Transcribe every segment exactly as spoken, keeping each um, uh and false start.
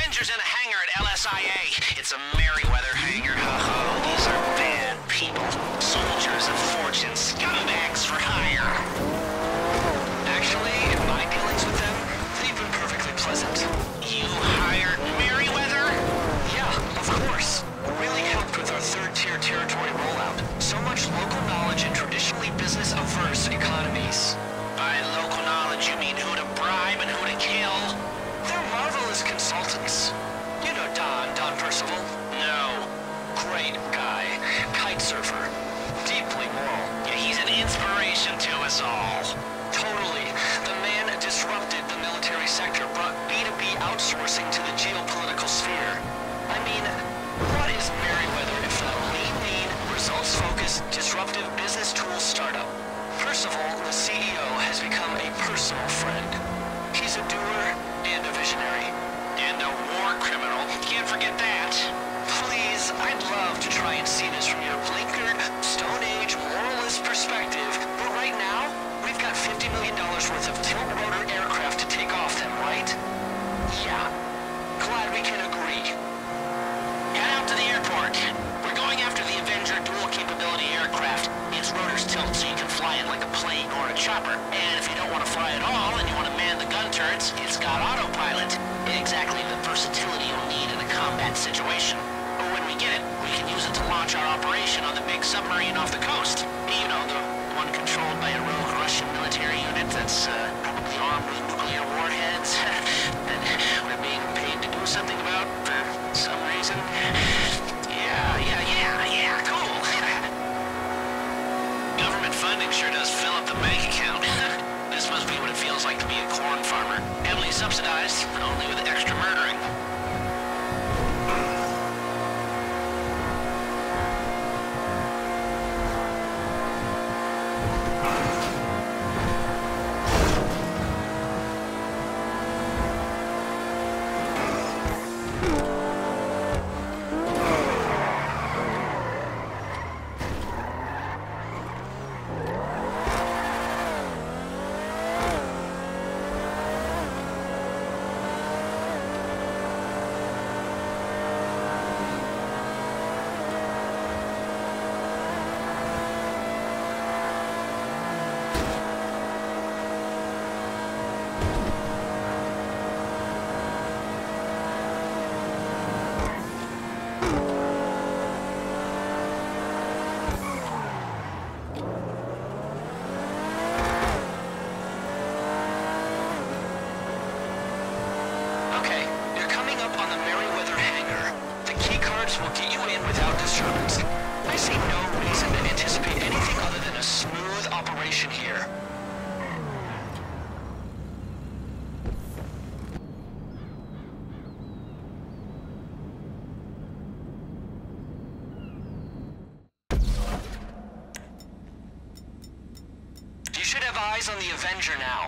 Avengers in a hangar at L S I A. It's a Merryweather hangar. Oh, these are bad people. Soldiers of fortune, scumbags for hire. Actually, in my dealings with them, they've been perfectly pleasant. You hired Merryweather? Yeah, of course. Really helped with our third-tier territory rollout. So much local knowledge in traditionally business-averse economies. By local knowledge, you mean who to bribe and who to kill? They're marvelous consultants. You know Don, Don Percival? No. Great guy. Kite surfer. Deeply moral. Yeah, he's an inspiration to us all. Totally. The man disrupted the military sector, brought B two B outsourcing to the geopolitical sphere. I mean, what is Merryweather if not a lean, mean, results-focused, disruptive business tools startup? Percival, the C E O, has become a personal friend. He's a doer and a visionary. And a war criminal. Can't forget that. Please, I'd love to try and see this from your blinkered, Stone Age, moralist perspective, but right now, we've got fifty million dollars worth of tilt-rotor aircraft to take off them, right? Yeah. Glad we can agree. Head out to the airport. We're going after the Avenger dual-capability aircraft. Its rotors tilt so you can fly it like a plane or a chopper. And if you don't want to fly at all and you want to man the gun turrets, it's got autopilot. Exactly the versatility you'll need in a combat situation. But when we get it, we can use it to launch our operation on the big submarine off the coast. You know, the one controlled by a rogue Russian military unit that's uh, probably armed with nuclear warheads that we're being paid to do something about for some reason. Yeah, yeah, yeah, yeah, cool. Government funding sure does fill up the bank account. This must be what it feels like to be a corn farmer. Heavily subsidized, only with extra murdering. will get you in without disturbance. I see no reason to anticipate anything other than a smooth operation here. You should have eyes on the Avenger now.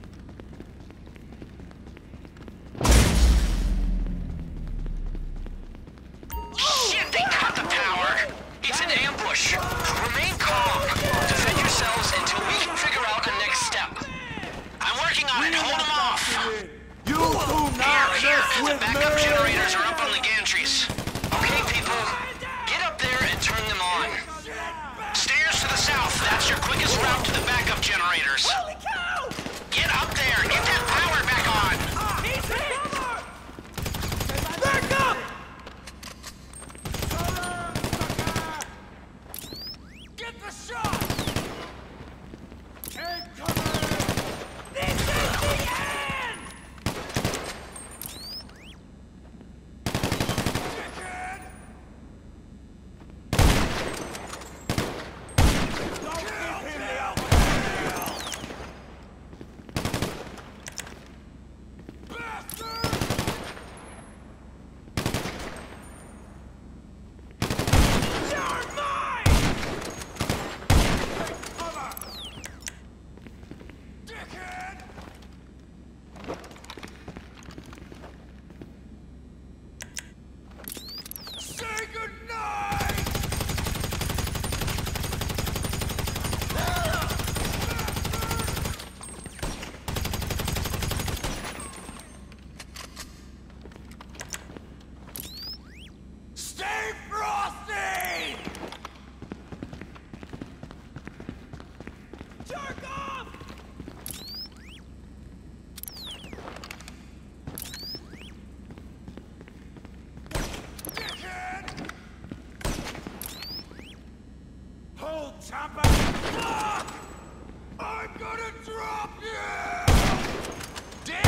Shit, they cut the power! It's an ambush. Remain calm. Defend yourselves until we can figure out the next step. I'm working on it. Hold them off. You do not Here, mess here. The with backup me. generators are up on the gantries. Okay, people. Get up there and turn them on. Stairs to the south. That's your quickest route to the backup generators. Holy cow! Get up there. Get that power back on. He's hit! Back up! Get the shot! Take cover! This is the end! Chicken! Don't give him the alpha! Jerk off! Dickhead! Hold, Chopper! Fuck! I'm gonna drop you! Dick!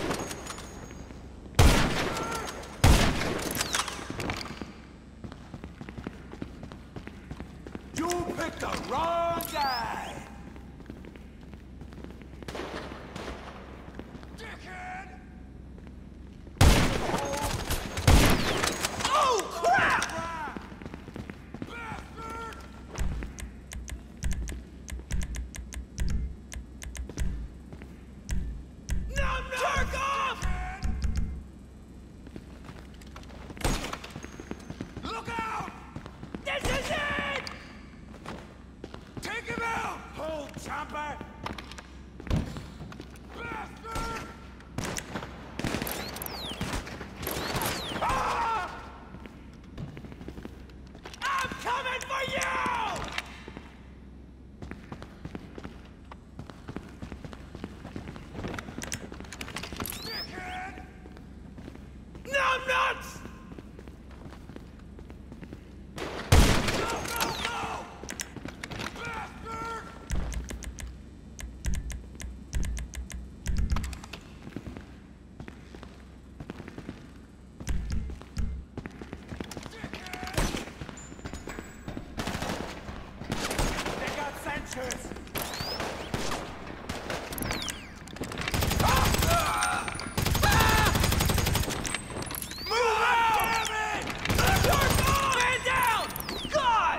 You picked the wrong guy! Dickhead! Oh, crap! Bastard! No, no! Jerk off! Look out! This is it! Take him out! Hold, Chopper! Bastard! Ah! I'm coming for you! Dickhead! No nuts! No, no, no! Bastard! Dickhead! They got sensors! Move out! Damn it! Man down! God!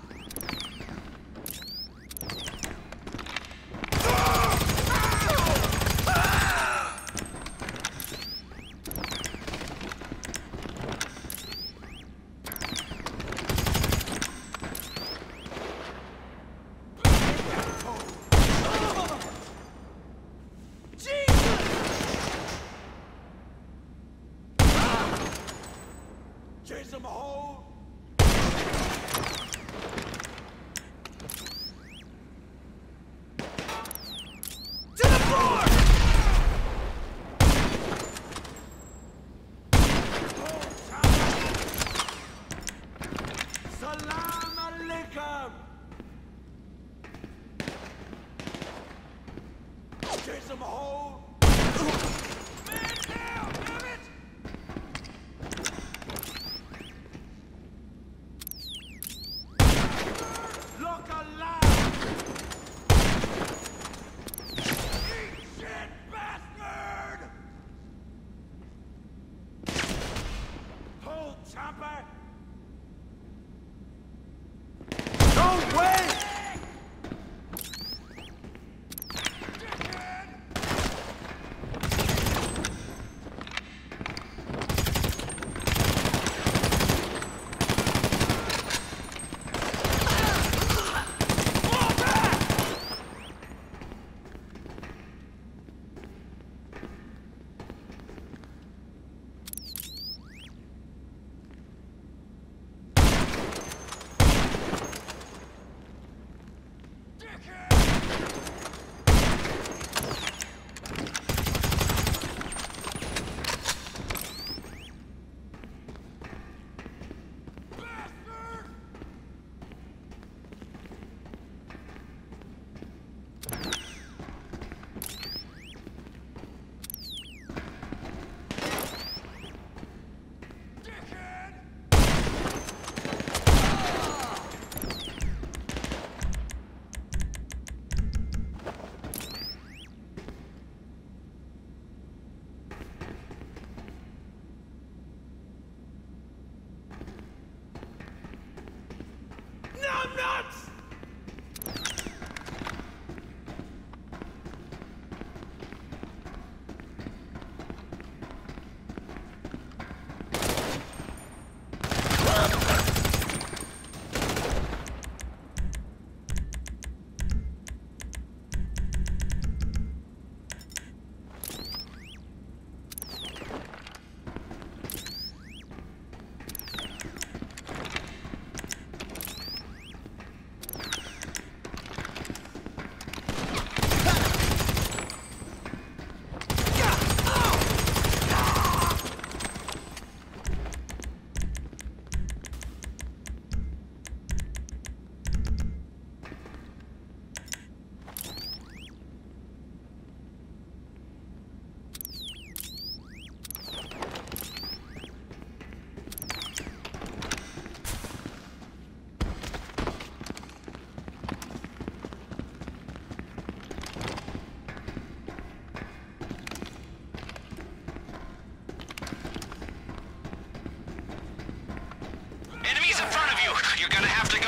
Chase him home! To the floor! Salam alaikum! Chase him home! Man down, damn it! Look alive! Eat shit, bastard! Hold, Chopper! No way! Dickhead! Fall back!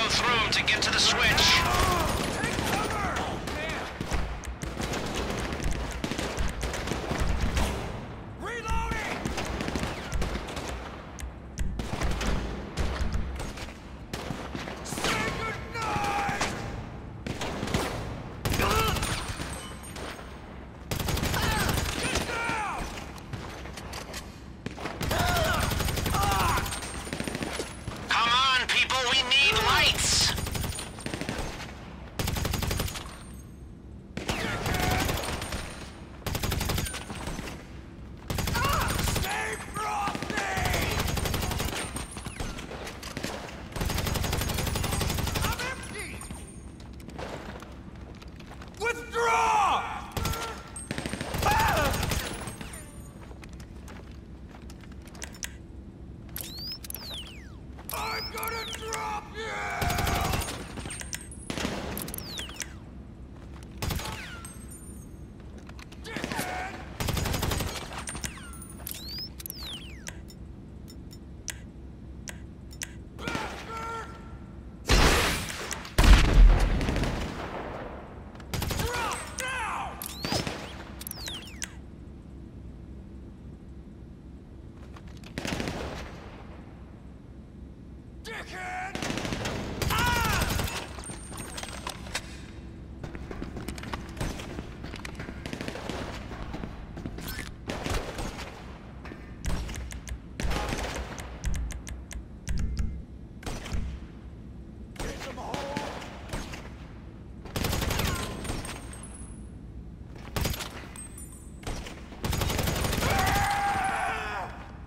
go through to get to the switch. Take cover! Reloading! Say goodnight! Get down! Come on, people, we need lights! Stay frosty! I'm empty! Withdraw! Ah! I'm gonna drop you! Dickhead! Bastard! Drop now! Dickhead! Ah! Get some hole! Ah!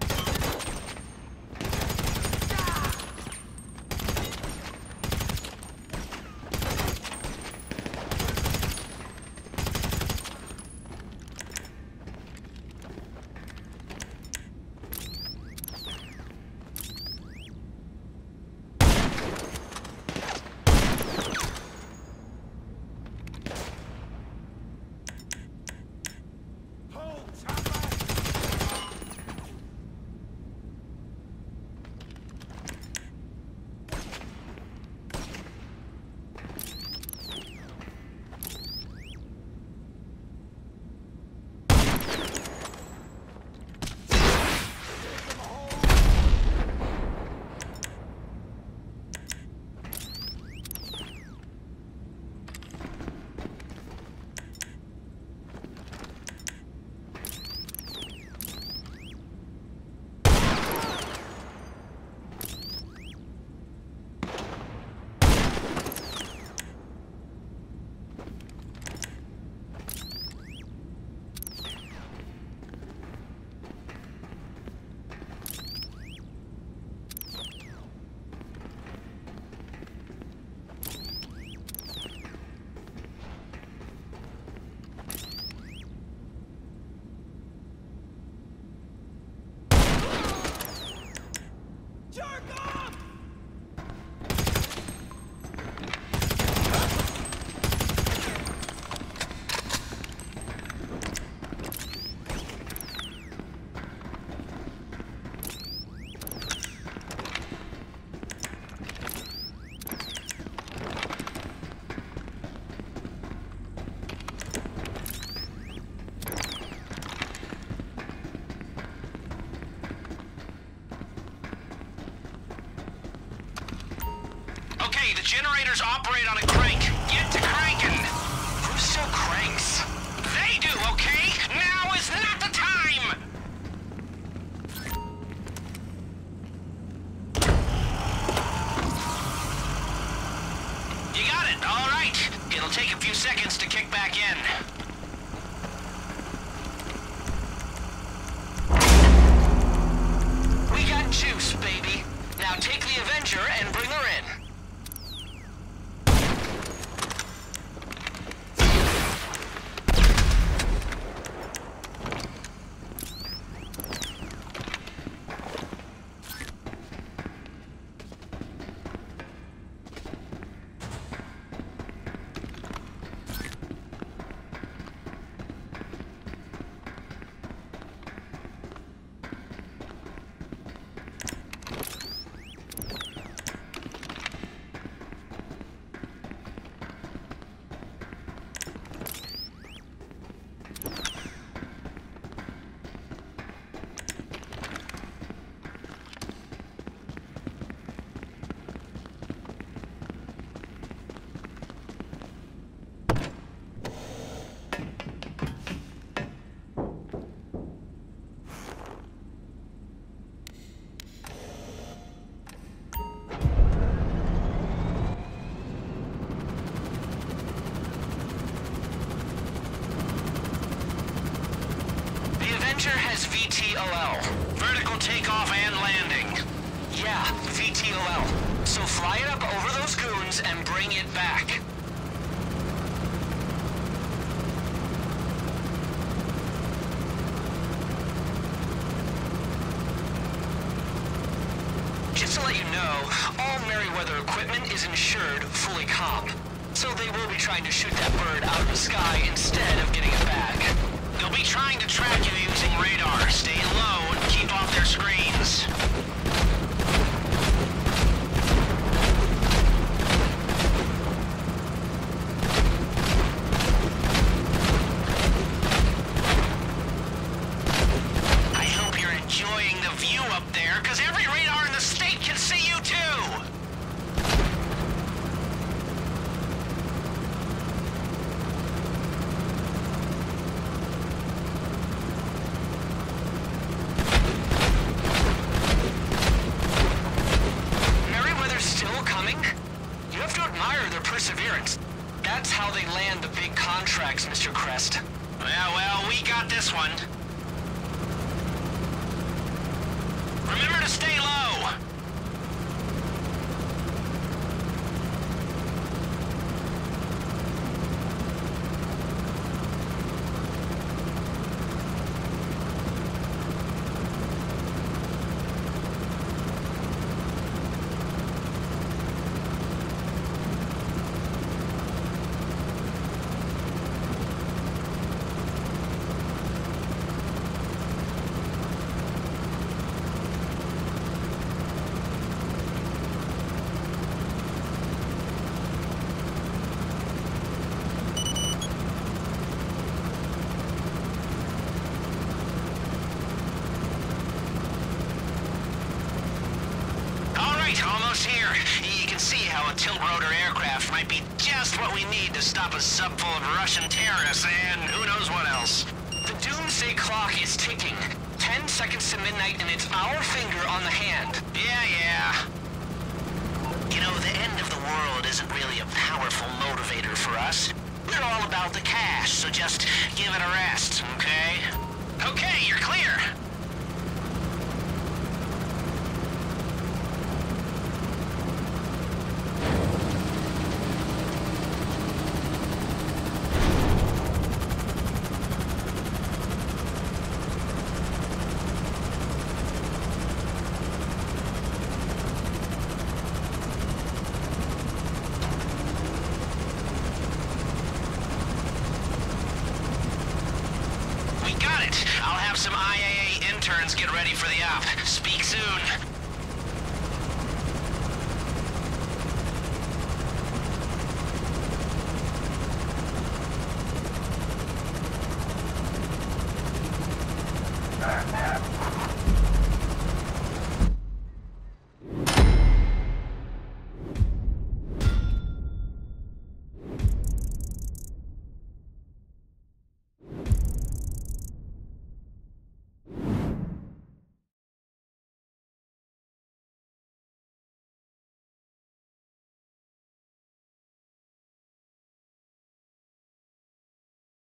Hold tight! Jerk off! Okay, the generators operate on a crank. Get to cranking! Who still cranks? They do, okay? Now is not the time! You got it, all right. It'll take a few seconds to kick back in. We got juice, baby. Now take the Avenger and bring her in. T O L. Vertical takeoff and landing. Yeah, V T O L. So fly it up over those goons and bring it back. Just to let you know, all Merryweather equipment is insured fully comp. So they will be trying to shoot that bird out of the sky instead of getting it back. They'll be trying to track you using radar. Stay low and keep off their screens. I hope you're enjoying the view up there, because every radar in the state can see you too! Perseverance. That's how they land the big contracts, Mister Crest. Yeah, well, we got this one. Remember to stay low! Almost here. You can see how a tilt-rotor aircraft might be just what we need to stop a sub full of Russian terrorists and who knows what else. The doomsday clock is ticking. Ten seconds to midnight and it's our finger on the hand. Yeah, yeah. You know, the end of the world isn't really a powerful motivator for us. We're all about the cash, so just give it a rest, okay? Okay, you're clear. Got it. I'll have some I A A interns get ready for the op. Speak soon.